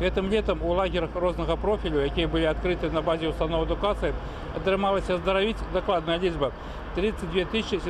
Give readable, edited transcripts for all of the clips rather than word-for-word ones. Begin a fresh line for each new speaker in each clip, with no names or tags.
Гэтым летом у лагерах рознага профілю, якія былі адкрыты на базе установ адукацыі, атрымалася здаравіць дакладная лічба 32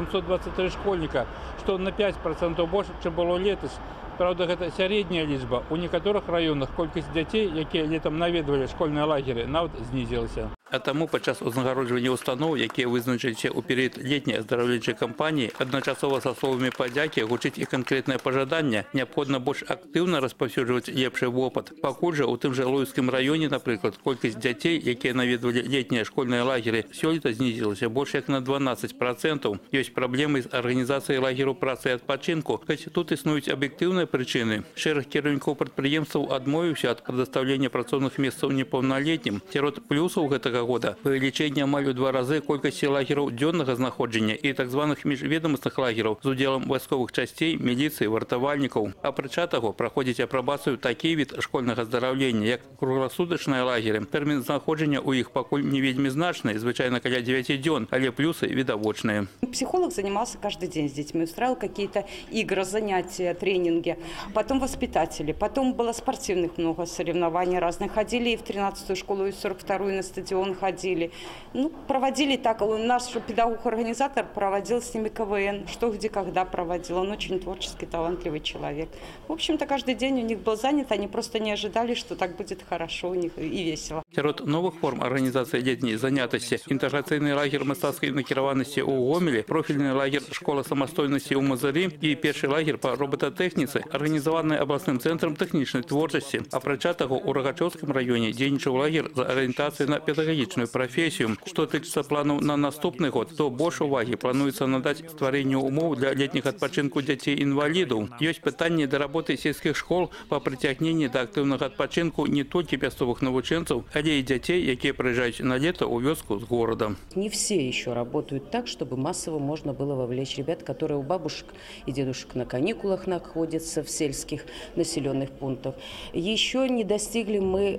723 школьніка, што на 5% больш, чым было летась. Правда, гэта сярэдняя лічба. У некаторых раёнах колькасць дзяцей, якія летом наведвалі школьныя лагеры, нават знізілася. А таму падчас узнагароджвання устаноў, якія вызначыліся ў перыяд летняй аздараўленчай кампаніі, адначасова са словамі падзякі гучыць і канкрэтнае пажаданне, неабходна больш актыўна распаўсюджваць лепшы вопыт. Пакуль жа у тым жа Луйскім раёне, напрыклад, колькасць дзяцей, якія наведвалі летнія школьныя лагеры, сёлета знізілася больш як на 12%. Ёсць праблемы з арганізацыяй лагеру працы і адпачынку, хоць тут існуюць аб'ектыўныя прычыны. Шэраг кіраўнікоў прадпрыемстваў адмовіўся ад прадастаўлення працоўных месцаў непаўналетнім. Сярод плюсаў гэтага года павелічэнне амаль у 2 разы колькасці лагераў дзённага знаходжання і так званых міжведамасных лагераў з удзелам вайсковых часцей, міліцыі, вартавальнікаў. Апрача таго, праходзіць апрабацыю такі від школьнага здараўлення, як кругласутачныя лагеры. Тэрмін знаходжання ў іх пакуль не вельмі значны, звычайна каля 9 дзён, але плюсы відавочныя.
Психолог занимался каждый день с детьми, устраивал какие-то игры, занятия, тренинги. Потом воспитатели, потом было спортивных много соревнований разных. Ходили и в 13-ю школу, и в 42-ю на стадион ходили. Ну, проводили так. Наш педагог-организатор проводил с ними КВН. Что, где, когда проводил. Он очень творческий, талантливый человек. В общем-то, каждый день у них был занят. Они просто не ожидали, что так будет хорошо у них и весело.
Сярод новых форм организации летней занятости интеграцыйны лагерь мастацкай накіраванасці ў Гомелі, профільны лагерь школа самастойнасці ў Мазырі і першы лагерь па роботатэхніцы, арганізаваны абласным цэнтрам тэхнічнай творчасці. Апрача таго, у Рагачоўскім раёне дзейнічаў лагер за арыентацыяй на педагагічную прафесію. Што тычыцца планаў на наступны год, то больш увагі плануецца надаць стварэнню умоў для летніх адпачынку дзяцей-інвалідаў. Ёсць пытанні да работы сельскіх школ па прыцягненні да актыўнага адпачынку не толькі мясцовых навучэнцаў, але і дзяцей, якія прыязджаюць на лето ў вёску з горада.
Не все еще работают так, чтобы массово можно было вовлечь ребят, которые у бабушек и дедушек на каникулах находятся в сельских населенных пунктах. Еще не достигли мы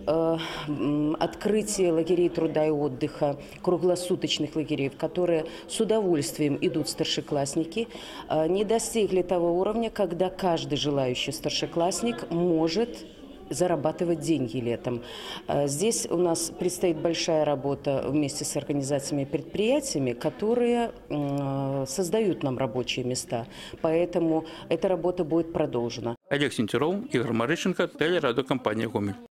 открытия лагерей труда и отдыха, круглосуточных лагерей, в которые с удовольствием идут старшеклассники. Не достигли того уровня, когда каждый желающий старшеклассник может зарабатывать деньги летом. Здесь у нас предстоит большая работа вместе с организациями и предприятиями, которые создают нам рабочие места. Поэтому эта работа будет продолжена.
Олег Сентюров, Игорь Марыщенко, телерадиокомпания «Гомель».